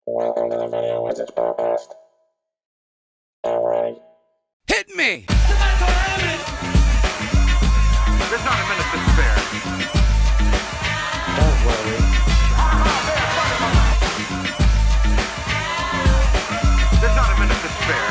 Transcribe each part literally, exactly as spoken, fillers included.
Welcome to the Video Wizards Podcast. Alrighty. Hit me! There's not a minute to spare. Don't worry. There's not a minute to spare.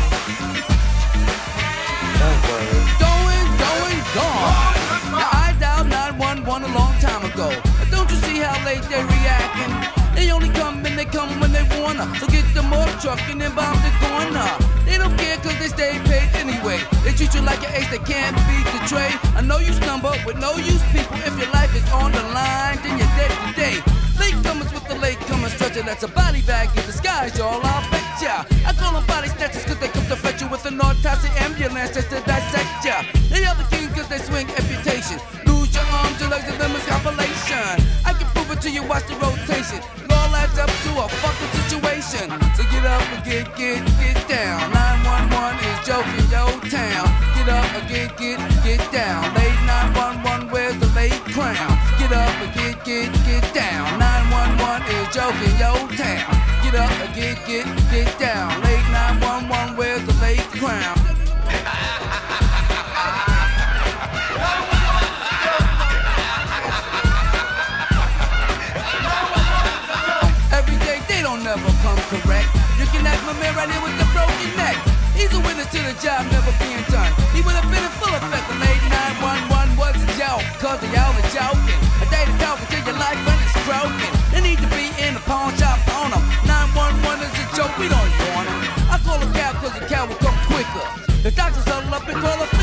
Don't worry. Going, going, gone. Now I dialed nine one one a long time ago. But don't you see how late they're reacting? They only come and they come when they wanna. So get the more truck and then bomb the corner. They don't care cause they stay paid anyway. They treat you like an ace that can't beat the trade. I know you stumble with no use people. If your life is on the line, then you're dead today. Latecomers with the latecomer stretcher, that's a body bag in disguise, y'all, I'll bet ya. I call them body snatchers cause they come to fetch you with an autopsy ambulance just to dissect ya. They are the king cause they swing amputation. Lose your arms, your legs, and limbs compilation. I can prove it to you, watch the rotation. It all adds up to a fucking situation. So get up and get, get, get down. nine one one is joking your town. Get up and get, get, get down. Late nine one one, where's the late crown? Get up and get, get, get down. nine one one is joking your town. Get up and get, get, get down. Late nine one one, where's the late crown? Every day they don't never come correct. You can ask my man right here with the broken neck. He's a witness to the job never being done. He would have been in full effect. The late nine one one was a joke, cause they all are joking. A day to talk until your life when it's broken. They need to be in the pawn shop on them. nine one one is a joke, we don't want him. I call a cab cause the cab will come quicker. The doctors huddle up and call a